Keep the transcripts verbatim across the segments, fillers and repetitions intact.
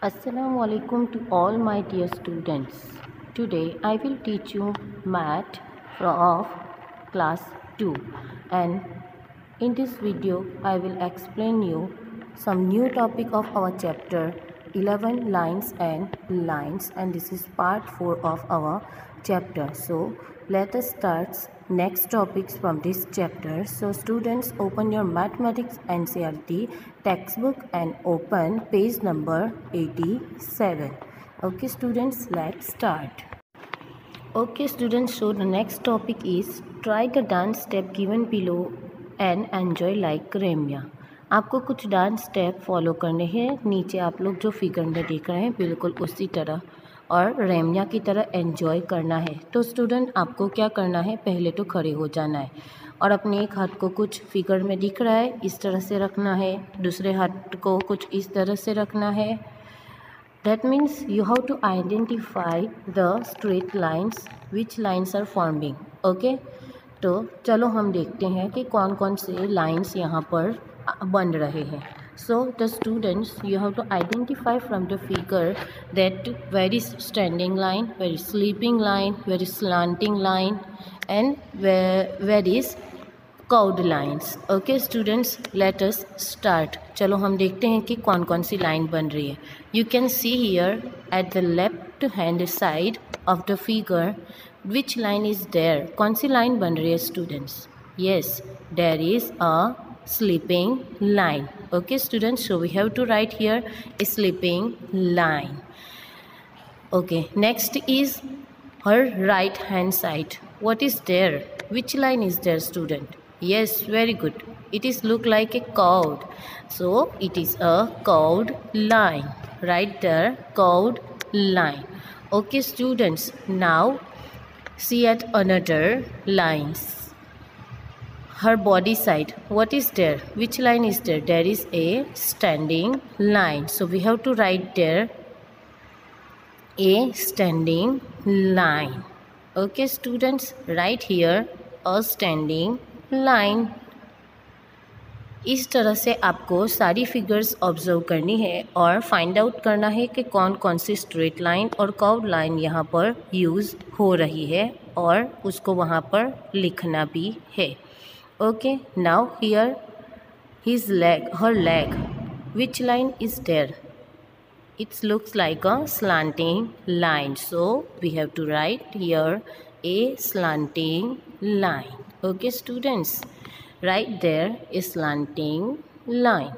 Assalamu alaikum to all my dear students. Today I will teach you math of class two, and in this video I will explain you some new topic of our chapter eleven lines and lines, and this is part four of our chapter. So let us start next topics from this chapter. So students, open your mathematics N C E R T textbook and open page number eighty-seven. Okay students, let's start. Okay students, so the next topic is try the dance step given below and enjoy like Ramya. आपको कुछ dance step follow करने हैं, नीचे आप लोग जो figure में देख रहे हैं बिल्कुल उसी तरह, और रेमिया की तरह एंजॉय करना है। तो स्टूडेंट, आपको क्या करना है, पहले तो खड़े हो जाना है और अपने एक हाथ को कुछ फिगर में दिख रहा है इस तरह से रखना है, दूसरे हाथ को कुछ इस तरह से रखना है। That means you have to identify the straight lines which lines are forming. Okay, तो चलो हम देखते हैं कि कौन कौन से लाइन्स यहाँ पर बन रहे हैं। So the students, you have to identify from the figure that where is standing line, where is sleeping line, where is slanting line, and where where is curved lines. Okay students, let us start. चलो हम देखते हैं कि कौन कौन सी line बन रही है। You can see here at the left hand side of the figure which line is there. कौन सी लाइन बन रही है students? Yes, there is a sleeping line. Okay students, so we have to write here a sleeping line. Okay, next is her right hand side. What is there? Which line is there student? Yes, very good, it is look like a curved, so it is a curved line. Right there, curved line. Okay students, now see at another lines. Her body side, what is there? Which line is there? There is a standing line, so we have to write there a standing line. Okay students, write here a standing line. इस तरह से आपको सारी figures observe करनी है और find out करना है कि कौन कौन सी स्ट्रेट लाइन और कर्व लाइन यहाँ पर यूज़ हो रही है, और उसको वहाँ पर लिखना भी है। Okay, now here his leg, her leg, which line is there? It looks like a slanting line, so we have to write here a slanting line. Okay students, write there a slanting line.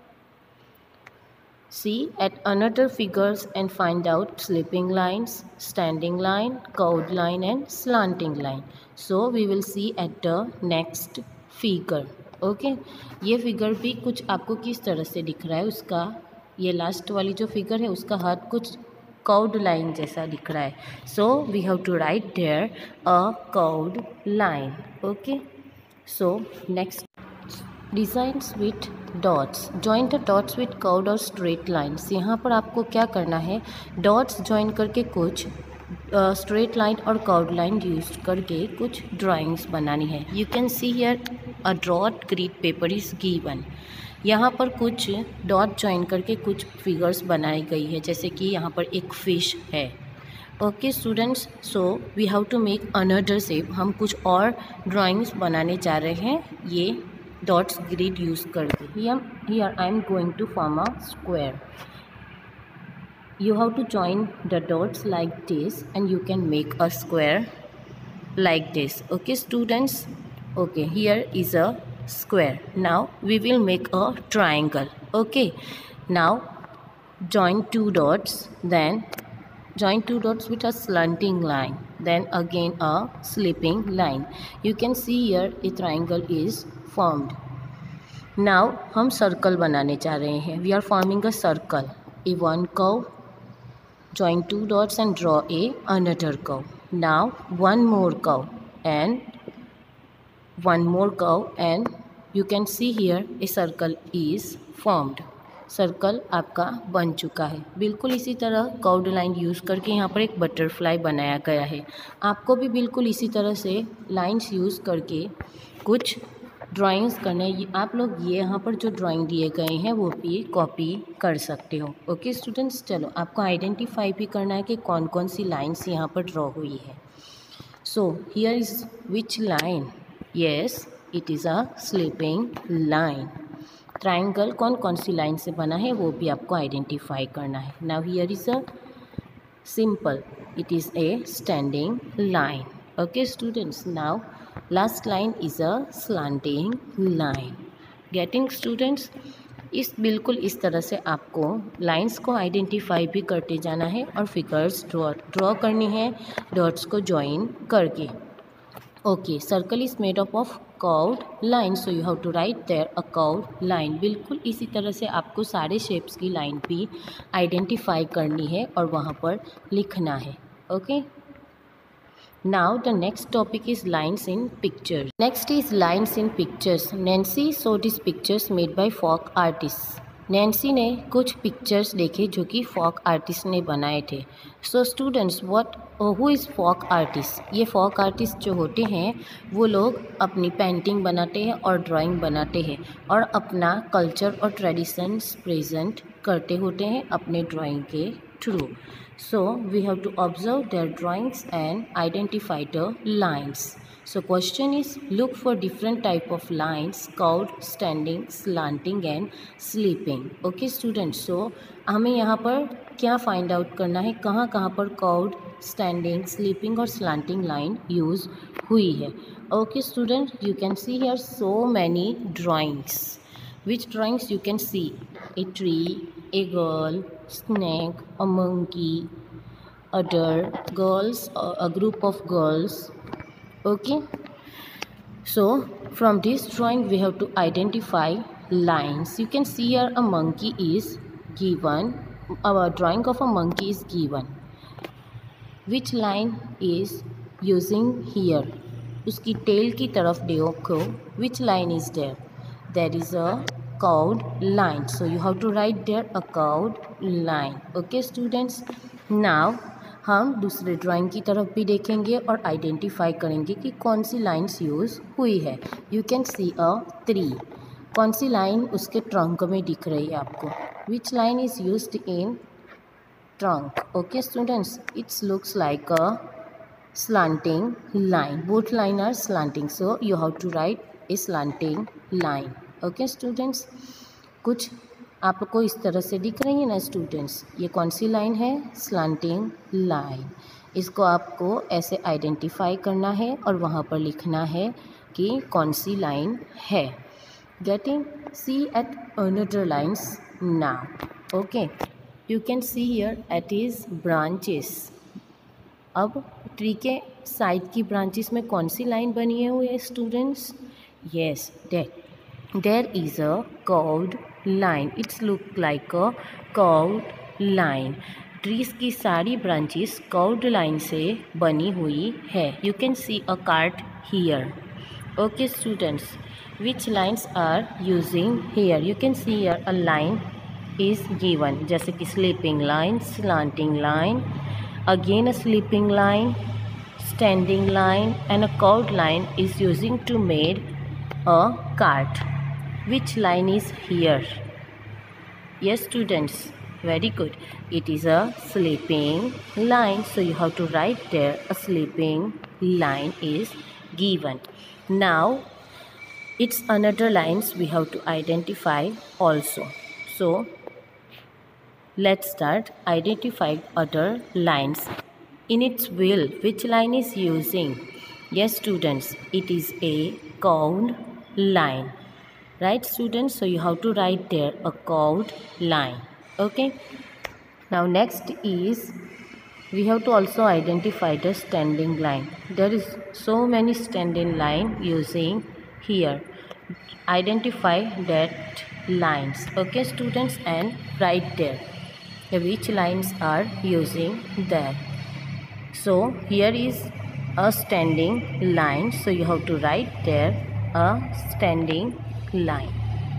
See at another figures and find out sleeping lines, standing line, curved line and slanting line. So we will see at the next figure. Okay okay? ये figure भी कुछ आपको किस तरह से दिख रहा है, उसका ये लास्ट वाली जो फिगर है उसका हाथ कुछ कर्व्ड लाइन जैसा दिख रहा है, so we have to write there a curved line. Okay, so next, designs with dots. Join the dots with curved और स्ट्रेट लाइन्स. यहाँ पर आपको क्या करना है, डॉट्स जॉइन करके कुछ स्ट्रेट uh, लाइन और कर्व्ड लाइन यूज करके कुछ ड्राइंग्स बनानी है. You can see here a dot grid paper is given. यहाँ पर कुछ डॉट जॉइन करके कुछ फिगर्स बनाई गई है, जैसे कि यहाँ पर एक फिश है. Okay students, so we have to make another shape. हम कुछ और ड्राइंग्स बनाने जा रहे हैं ये डॉट्स ग्रीड यूज़ करके. Here I am going to form a square. You have to join the dots like this and you can make a square like this. Okay students, okay, here is a square. Now we will make a triangle. Okay, now join two dots, then join two dots with a slanting line, then again a sleeping line. You can see here a triangle is formed. Now हम circle बनाने जा रहे हैं. We are forming a circle. A one curve, join two dots and draw a another curve. Now one more curve and one more curve, and you can see here a circle is formed. Circle आपका बन चुका है. बिल्कुल इसी तरह curved line use करके यहाँ पर एक बटरफ्लाई बनाया गया है. आपको भी बिल्कुल इसी तरह से लाइंस यूज़ करके कुछ ड्राइंग्स करना है, आप लोग ये यहाँ पर जो ड्राइंग दिए गए हैं वो भी कॉपी कर सकते हो। ओके स्टूडेंट्स, चलो आपको आइडेंटिफाई भी करना है कि कौन कौन सी लाइन्स यहाँ पर ड्रॉ हुई है। So here is which line? Yes, it is a sleeping line. Triangle कौन कौन सी लाइन से बना है वो भी आपको आइडेंटिफाई करना है। Now here is a simple, it is a standing line. Okay students, now last line is a slanting line. Getting students? इस बिल्कुल इस तरह से आपको लाइंस को आइडेंटिफाई भी करते जाना है और फिगर्स ड्रॉ ड्रॉ करनी है डॉट्स को ज्वाइन करके। Okay, circle is made up of curved line, so you have to write there a curved line. बिल्कुल इसी तरह से आपको सारे शेप्स की लाइन भी आइडेंटिफाई करनी है और वहाँ पर लिखना है। Okay, now the next topic is lines in pictures. Next is lines in pictures. Nancy so this pictures made by folk artist. Nancy ने कुछ पिक्चर्स देखे जो कि फोक आर्टिस्ट ने बनाए थे। So students, what who is folk artist? ये folk artist जो होते हैं वो लोग अपनी पेंटिंग बनाते हैं और ड्राइंग बनाते हैं और अपना कल्चर और ट्रेडिशंस प्रेजेंट करते होते हैं अपने ड्राइंग के थ्रू। So we have to observe their drawings and identify the lines. So question is, look for different type of lines: curved, standing, slanting and sleeping. Okay students, so हमें यहाँ पर क्या फाइंड आउट करना है, कहाँ कहाँ पर कर्व्ड, स्टैंडिंग, स्लीपिंग और स्लांटिंग लाइन यूज़ हुई है। Okay student, you can see here so many drawings. Which drawings you can see? A tree, a girl, snake, a monkey, other girls, a group of girls. Okay, so from this drawing we have to identify lines. You can see here a monkey is given, our drawing of a monkey is given. Which line is using here? उसकी tail की तरफ देखो, which line is there? There is a curved line, so you have to write there a curved line. Okay students, now हम दूसरे drawing की तरफ भी देखेंगे और आइडेंटिफाई करेंगे कि कौन सी लाइन्स यूज़ हुई है। You can see a tree. कौन सी लाइन उसके ट्रंक में दिख रही है आपको? Which line is used in trunk? Okay students, it's looks like a slanting line. Both line are slanting, so you have to write a slanting line. Okay students, कुछ आपको इस तरह से दिख रही है ना स्टूडेंट्स, ये कौन सी लाइन है? Slanting line. इसको आपको ऐसे आइडेंटिफाई करना है और वहाँ पर लिखना है कि कौन सी लाइन है. Getting? See at another lines now. Okay, you can see here at is branches. अब ट्री के साइड की ब्रांचेस में कौन सी लाइन बनी हुई है students? Yes, that there is a curved line. It's look like a curved line. Trees की सारी ब्रांचेस कर्व्ड लाइन से बनी हुई है. You can see a cart here. Okay students, which lines are using here? You can see here a line is given, जैसे कि sleeping line, slanting line, again a sleeping line, standing line and a curved line is using to made a cart. Which line is here? Yes students, very good. It is a sleeping line, so you have to write there a sleeping line is given. Now it's another lines we have to identify also. So let's start identifying other lines. In its wheel, which line is using? Yes students, it is a curved line, right students? So you have to write there a curved line. Okay, now next is we have to also identify the standing line. There is so many standing line using here. Identify that lines. Okay students, and write there which lines are using there. So here is a standing line, so you have to write there a standing line.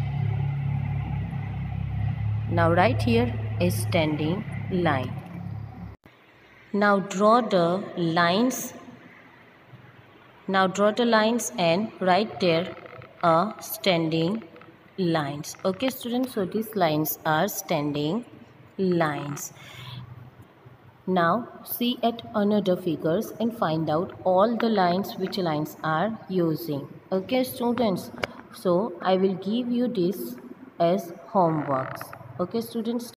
Now write here a standing line. Now draw the lines. Now draw the lines and write there a standing lines. Okay students, so these lines are standing lines. Now see at another figures and find out all the lines which lines are using. Okay students, so I will give you this as homeworks. Okay students.